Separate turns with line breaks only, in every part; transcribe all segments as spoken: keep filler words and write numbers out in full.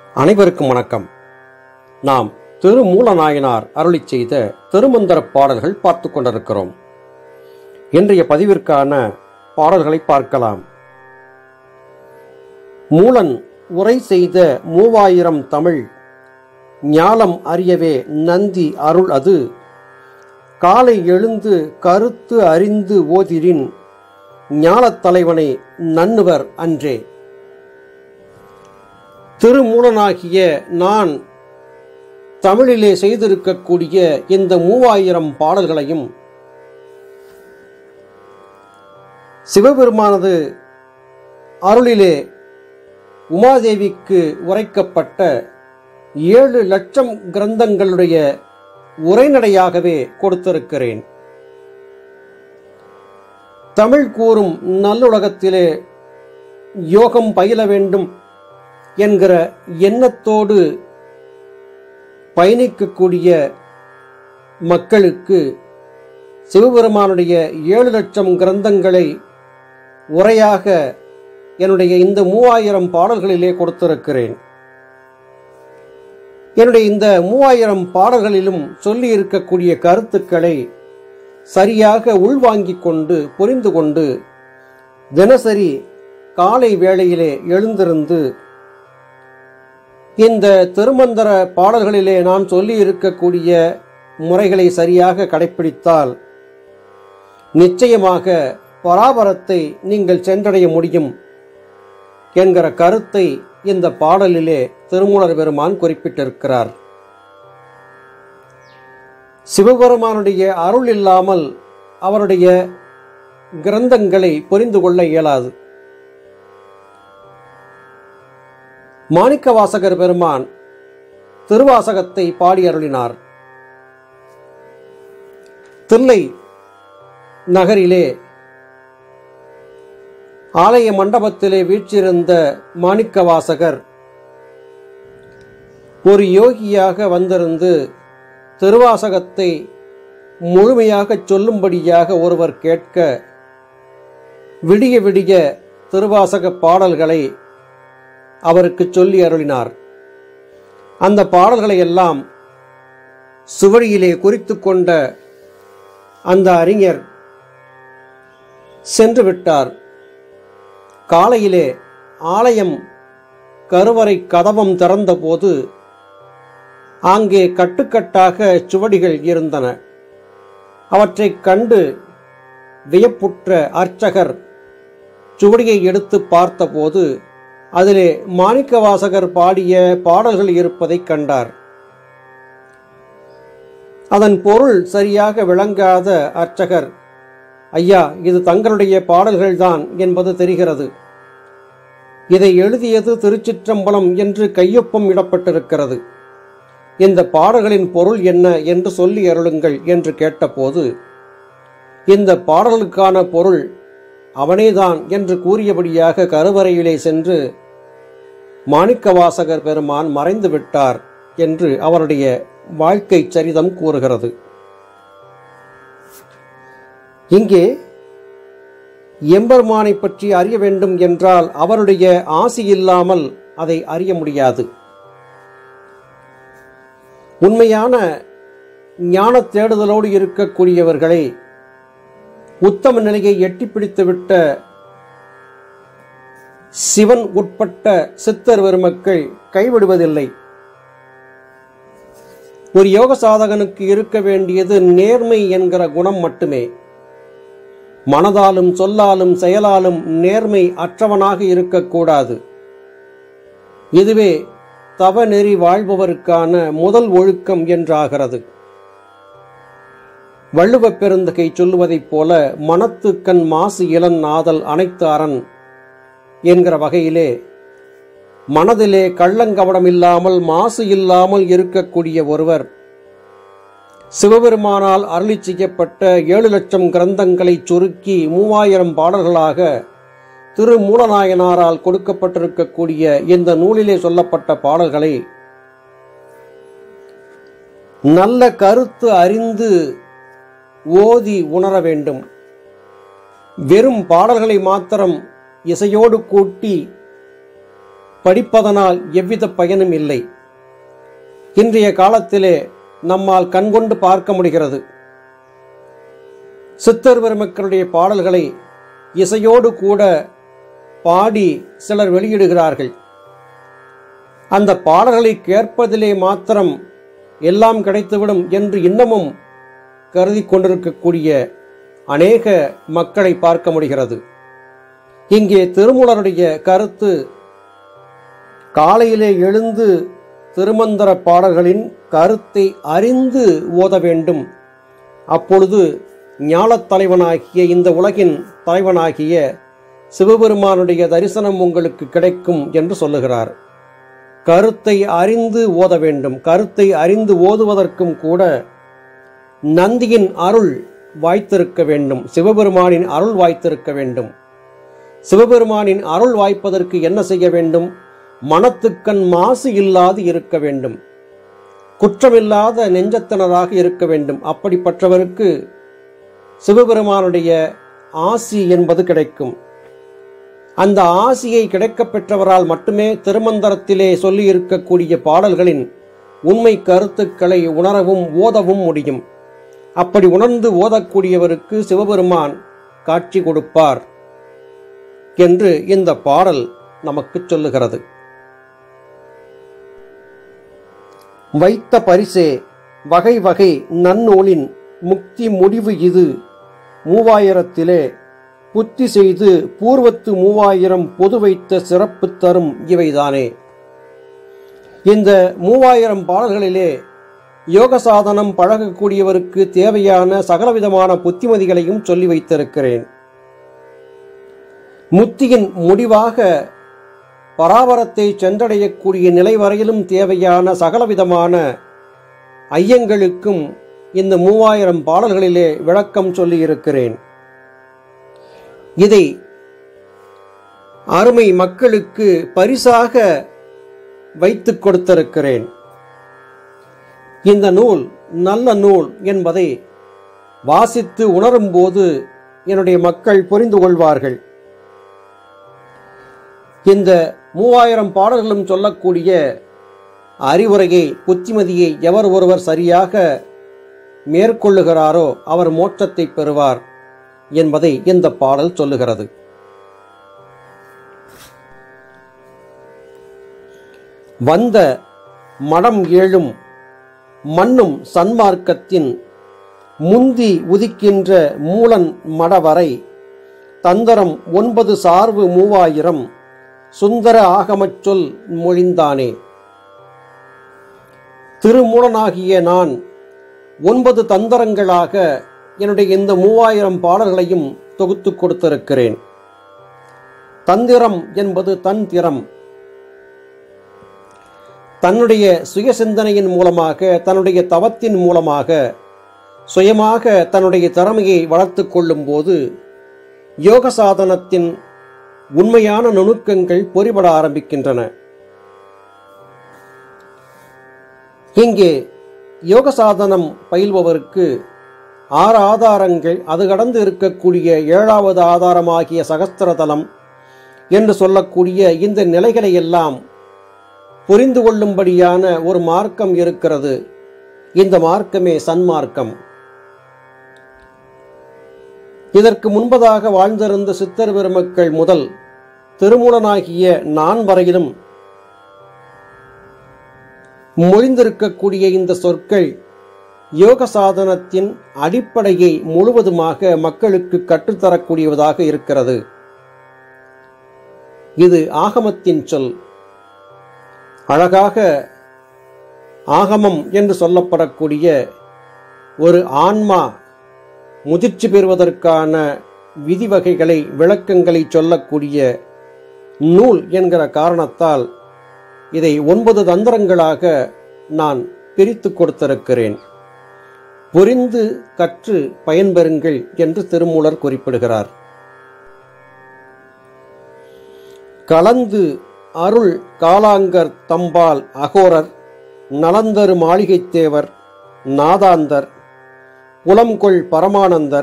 அனைவருக்கும் வணக்கம். நாம் திருமூலநாயனார் அருளிச் செய்த திருமந்திர பாடல்கள் பார்த்து கொண்டிருக்கிறோம். இன்றைய பதிவிற்கான பாடல்களை பார்க்கலாம். மூலன் உரை செய்த மூவாயிரம் தமிழ் ஞாலம் அறியவே நந்தி அருள் அது காலை எழுந்து கருத்து அறிந்து ஓதிரின் ஞாலத் தலைவனை நன்னுவர் அன்றே. திருமூலனாகிய நான் தமிழிலே செய்திருக்கக்கூடிய இந்த மூவாயிரம் பாடல்களையும் சிவபெருமானது அருளிலே உமாதேவிக்கு உரைக்கப்பட்ட ஏழு லட்சம் கிரந்தங்களுடைய உரைநடையாகவே கொடுத்திருக்கிறேன். தமிழ் கூறும் நல்லுலகத்திலே யோகம் பயில வேண்டும் என்கிற எண்ணத்தோடு பயணிக்கக்கூடிய மக்களுக்கு சிவபெருமானுடைய ஏழு லட்சம் கிரந்தங்களை உரையாக என்னுடைய இந்த மூவாயிரம் பாடல்களிலே கொடுத்திருக்கிறேன். என்னுடைய இந்த மூவாயிரம் பாடல்களிலும் சொல்லி இருக்கக்கூடிய கருத்துக்களை சரியாக உள்வாங்கிக் கொண்டு புரிந்து கொண்டு தினசரி காலை வேளையிலே எழுந்திருந்து இந்த திருமந்திர பாடல்களிலே நான் சொல்லி இருக்கக்கூடிய முறைகளை சரியாக கடைப்பிடித்தால் நிச்சயமாக பராபரத்தை நீங்கள் சென்றடைய முடியும் என்கிற கருத்தை இந்த பாடலிலே திருமூலர் பெருமான் குறிப்பிட்டிருக்கிறார். சிவபெருமானுடைய அருள் இல்லாமல் அவருடைய கிரந்தங்களை புரிந்து கொள்ள இயலாது. மாணிக்கவாசகர் பெருமான் திருவாசகத்தை பாடி அருளினார். தில்லை நகரிலே ஆலய மண்டபத்திலே வீற்றிருந்த மாணிக்கவாசகர் ஒரு யோகியாக வந்திருந்து திருவாசகத்தை முழுமையாக சொல்லும்படியாக ஒருவர் கேட்க விடிய விடிய திருவாசக பாடல்களை அவருக்கு சொல்லி அருளினார். அந்த பாடல்களை எல்லாம் சுவடியிலே குறித்து கொண்ட அந்த அறிஞர் சென்று விட்டார். காலையிலே ஆலயம் கருவறை கதவம் திறந்தபோது அங்கே கட்டுக்கட்டாக சுவடிகள் இருந்தன. அவற்றை கண்டு வியப்புற்ற அர்ச்சகர் சுவடியை எடுத்து பார்த்தபோது அதிலே மாணிக்கவாசகர் பாடிய பாடல்கள் இருப்பதை கண்டார். அதன் பொருள் சரியாக விளங்காத அர்ச்சகர், ஐயா, இது தங்களுடைய பாடல்கள்தான் என்பது தெரிகிறது. இதை எழுதியது திருச்சிற்றம்பலம் என்று கையொப்பம் இடப்பட்டிருக்கிறது. இந்த பாடல்களின் பொருள் என்ன என்று சொல்லி அருளுங்கள் என்று கேட்டபோது இந்த பாடலுக்கான பொருள் அவனேதான் என்று கூறியபடியாக கருவறையிலே சென்று மாணிக்கவாசகர் பெருமான் மறைந்து விட்டார் என்று அவருடைய வாழ்க்கை சரிதம் கூறுகிறது. இங்கே எம்பெருமானை பற்றி அறிய வேண்டும் என்றால் அவருடைய ஆசி இல்லாமல் அதை அறிய முடியாது. உண்மையான ஞான தேடுதலோடு இருக்கக்கூடியவர்களை உத்தம நிலையை எட்டி பிடித்துவிட்ட சிவன் உட்பட்ட சித்தர் பெருமக்கள் கைவிடுவதில்லை. ஒரு யோக சாதகனுக்கு இருக்க வேண்டியது நேர்மை என்கிற குணம் மட்டுமே. மனதாலும் சொல்லாலும் செயலாலும் நேர்மை அற்றவனாக இருக்கக்கூடாது. இதுவே தவநெறி வாழ்பவருக்கான முதல் ஒழுக்கம் என்றாகிறது. வள்ளுவப் பெருந்தகை சொல்லுவதைப் போல மனத்துக்கண் மாசு இளன் ஆதல் அனைத்து அரண் என்கிற வகையிலே மனதிலே கள்ளங்கவடம் இல்லாமல் மாசு இல்லாமல் இருக்கக்கூடிய ஒருவர் சிவபெருமானால் அருளி செய்யப்பட்ட ஏழு லட்சம் கிரந்தங்களை சுருக்கி மூவாயிரம் பாடல்களாக திருமூலநாயனாரால் கொடுக்கப்பட்டிருக்கக்கூடிய இந்த நூலிலே சொல்லப்பட்ட பாடல்களை நல்ல கருத்து அறிந்து ஓதி உணர வேண்டும். வெறும் பாடல்களை மாத்திரம் இசையோடு கூட்டி படிப்பதனால் எவ்வித பயனும் இல்லை. இன்றைய காலத்திலே நம்மால் கண்கொண்டு பார்க்க முடிகிறது. சித்தர் பெருமக்களுடைய பாடல்களை இசையோடு கூட பாடி சிலர் வெளியிடுகிறார்கள். அந்த பாடல்களை கேட்பதிலே மாத்திரம் எல்லாம் கிடைத்துவிடும் என்று இன்னமும் கருதி கொண்டிருக்கக்கூடிய அநேக மக்களை பார்க்க முடிகிறது. இங்கே திருமூலருடைய கருத்து, காலையிலே எழுந்து திருமந்திர பாடல்களின் கருத்தை அறிந்து ஓத வேண்டும். அப்பொழுது ஞானத் தலைவனாகிய இந்த உலகின் தலைவனாகிய சிவபெருமானுடைய தரிசனம் உங்களுக்கு கிடைக்கும் என்று சொல்லுகிறார். கருத்தை அறிந்து ஓத வேண்டும். கருத்தை அறிந்து ஓதுவதற்கும் கூட நந்தியின் அருள் வாய்த்திருக்க வேண்டும். சிவபெருமானின் அருள் வாய்த்திருக்க வேண்டும். சிவபெருமானின் அருள் வாய்ப்பதற்கு என்ன செய்ய வேண்டும்? மனத்துக்கண் மாசு இல்லாது இருக்க வேண்டும். குற்றமில்லாத நெஞ்சத்தினராக இருக்க வேண்டும். அப்படிப்பட்டவருக்கு சிவபெருமானுடைய ஆசி என்பது கிடைக்கும். அந்த ஆசியை கிடைக்கப் பெற்றவரால் மட்டுமே திருமந்திரத்திலே சொல்லி இருக்கக்கூடிய பாடல்களின் உண்மை கருத்துக்களை உணரவும் ஓதவும் முடியும். அப்படி உணர்ந்து ஓதக்கூடியவருக்கு சிவபெருமான் காட்சி கொடுப்பார் என்று இந்த பாடல் நமக்கு சொல்லுகிறது. வைத்த பரிசே வகை வகை நன்னூலின் முக்தி முடிவு இது மூவாயிரத்திலே புத்தி செய்து பூர்வத்து மூவாயிரம் பொது வைத்த சிறப்பு தரும் இவைதானே. இந்த மூவாயிரம் பாடல்களிலே யோக சாதனம் பழகக்கூடியவருக்கு தேவையான சகலவிதமான புத்திமதிகளையும் சொல்லி வைத்திருக்கிறேன். முத்தியின் முடிவாக பராபரத்தை சென்றடையக்கூடிய நிலை வரையிலும் தேவையான சகலவிதமான ஐயங்களுக்கும் இந்த மூவாயிரம் பாடல்களிலே விளக்கம் சொல்லியிருக்கிறேன். இதை அருமை மக்களுக்கு பரிசாக வைத்துக் கொடுத்திருக்கிறேன். இந்த நூல் நல்ல நூல் என்பதை வாசித்து உணரும் போது என்னுடைய மக்கள் புரிந்து கொள்வார்கள். இந்த மூவாயிரம் பாடல்களும் சொல்லக்கூடிய அறிவுரையை, புத்திமதியை எவர் ஒருவர் சரியாக மேற்கொள்ளுகிறாரோ அவர் மோட்சத்தை பெறுவார் என்பதை இந்த பாடல் சொல்லுகிறது. வந்த மடம் ஏழும் மண்ணும் சன்மார்க்கத்தின் முந்தி உதிக்கின்ற மூலன் மடவரை தந்தரம் ஒன்பது சார்பு மூவாயிரம் சுந்தர ஆகமச் சொல் மொழிந்தானே. திருமூலனாகிய நான் ஒன்பது தந்தரங்களாக என்னுடைய இந்த மூவாயிரம் பாடல்களையும் தொகுத்து கொடுத்திருக்கிறேன். தந்திரம் என்பது தன் திறம். தன்னுடைய சுய சிந்தனையின் மூலமாக, தன்னுடைய தவத்தின் மூலமாக, சுயமாக தன்னுடைய திறமையை வளர்த்து கொள்ளும் போது யோக சாதனத்தின் உண்மையான நுணுக்கங்கள் பொறிபட ஆரம்பிக்கின்றன. இங்கே யோக சாதனம் பயில்பவருக்கு ஆறு ஆதாரங்கள், அது கடந்து இருக்கக்கூடிய ஏழாவது ஆதாரமாகிய சகஸ்திரதலம் என்று சொல்லக்கூடிய இந்த நிலைகளை எல்லாம் புரிந்து கொள்ளும்படியான ஒரு மார்க்கம் இருக்கிறது. இந்த மார்க்கமே சன்மார்க்கம். இதற்கு முன்பதாக வாழ்ந்திருந்த சித்தர் பெருமக்கள் முதல் திருமூலனாகிய நான் வரையிலும் மொழிந்திருக்கக்கூடிய இந்த சொற்கள் யோக சாதனத்தின் அடிப்படையை முழுவதுமாக மக்களுக்கு கற்றுத்தரக்கூடியதாக இருக்கிறது. இது ஆகமத்தின் சொல். அழகாக ஆகமம் என்று சொல்லப்படக்கூடிய ஒரு ஆன்மா முதிர்ச்சி பெறுவதற்கான விதிவகைகளை, விளக்கங்களை சொல்லக்கூடிய நூல் என்கிற காரணத்தால் இதை ஒன்பது தந்திரங்களாக நான் பிரித்து கொடுத்திருக்கிறேன். புரிந்து கற்று பயன்பெறுங்கள் என்று திருமூலர் குறிப்பிடுகிறார். கலந்து அருள் காலாங்கர் தம்பால் அகோரர் நலந்தரு மாளிகைத் தேவர் நாதாந்தர் புலம்கொள் பரமானந்தர்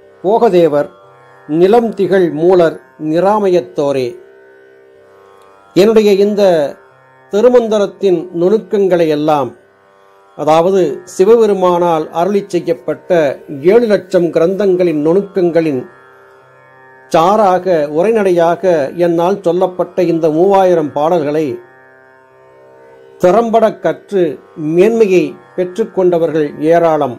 போகதேவர் நிலம் திகழ் மூலர் நிராமயத்தோரே. என்னுடைய இந்த திருமந்திரத்தின் நுணுக்கங்களை எல்லாம், அதாவது சிவபெருமானால் அருளி செய்யப்பட்ட ஏழு லட்சம் கிரந்தங்களின் நுணுக்கங்களின் சாராக உரைநடையாக என்னால் சொல்லப்பட்ட இந்த மூவாயிரம் பாடல்களை திறம்பட கற்று மேன்மையை பெற்றுக்கொண்டவர்கள் ஏராளம்.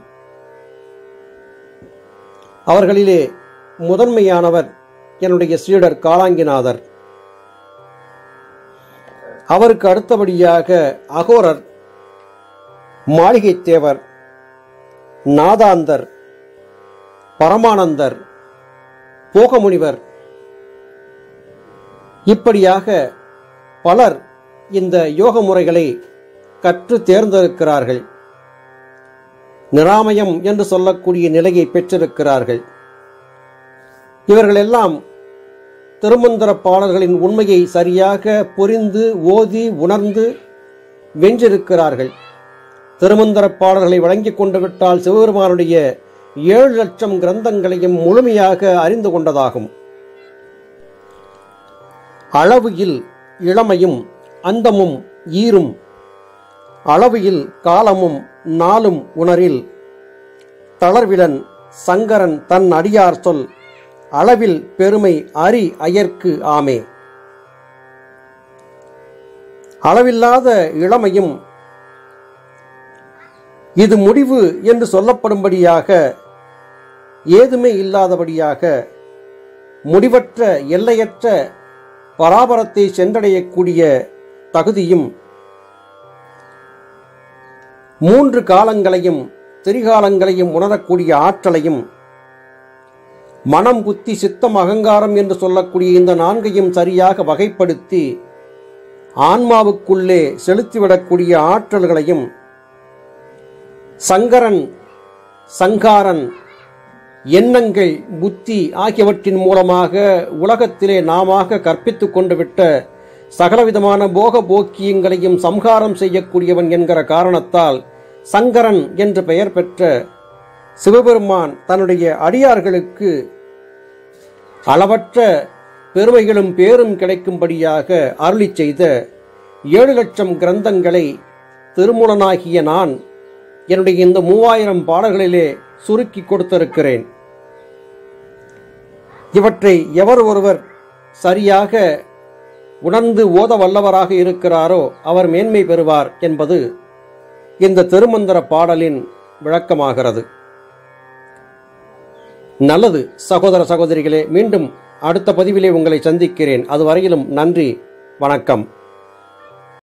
அவர்களிலே முதன்மையானவர் என்னுடைய சீடர் காலாங்கிநாதர். அவருக்கு அடுத்தபடியாக அகோரர், மாளிகைத்தேவர், நாதாந்தர், பரமானந்தர், போகமுனிவர், இப்படியாக பலர் இந்த யோக முறைகளை கற்று தேர்ந்தெடுக்கிறார்கள். நிராமயம் என்று சொல்லக்கூடிய நிலையை பெற்றிருக்கிறார்கள். இவர்களெல்லாம் திருமந்திர பாடல்களின் உண்மையை சரியாக புரிந்து ஓதி உணர்ந்து வென்றிருக்கிறார்கள். திருமந்திர பாடல்களை வழங்கிக் கொண்டு விட்டால் சிவபெருமானுடைய ஏழு லட்சம் கிரந்தங்களையும் முழுமையாக அறிந்து கொண்டதாகும். அளவில் இளமையும் அந்தமும் ஈரும், அளவில் காலமும் நாளும் உணரில், தளர்விலன் சங்கரன் தன் அடியார் சொல், அளவில் பெருமை அரி அயர்க்கு ஆமே. அளவில்லாத இளமையும் இது முடிவு என்று சொல்லப்படும்படியாக ஏதுமே இல்லாதபடியாக முடிவற்ற எல்லையற்ற பராபரத்தை சென்றடையக்கூடிய தகுதியும், மூன்று காலங்களையும் திரிகாலங்களையும் உணரக்கூடிய ஆற்றலையும், மனம் புத்தி சித்தம் அகங்காரம் என்று சொல்லக்கூடிய இந்த நான்கையும் சரியாக வகைப்படுத்தி ஆன்மாவுக்குள்ளே செலுத்திவிடக்கூடிய ஆற்றல்களையும், சங்கரன் சங்காரன் எண்ணங்கள் புத்தி ஆகியவற்றின் மூலமாக உலகத்திலே நாமாக கற்பித்துக் கொண்டு விட்ட சகலவிதமான போக போக்கியங்களையும் சம்ஹாரம் செய்யக்கூடியவன் என்கிற காரணத்தால் சங்கரன் என்று பெயர் பெற்ற சிவபெருமான் தன்னுடைய அடியார்களுக்கு அளவற்ற பெருமைகளும் பேரும் கிடைக்கும்படியாக அருளி செய்த ஏழு லட்சம் கிரந்தங்களை திருமூலனாகிய நான் என்னுடைய இந்த மூவாயிரம் பாடல்களிலே சுருக்கி கொடுத்திருக்கிறேன். இவற்றை எவர் ஒருவர் சரியாக உணர்ந்து ஓத வல்லவராக இருக்கிறாரோ அவர் மேன்மை பெறுவார் என்பது இந்த திருமந்திர பாடலின் விளக்கமாகிறது. நல்லது சகோதர சகோதரிகளே, மீண்டும் அடுத்த பதிவிலே உங்களை சந்திக்கிறேன். அதுவரையிலும் நன்றி, வணக்கம்.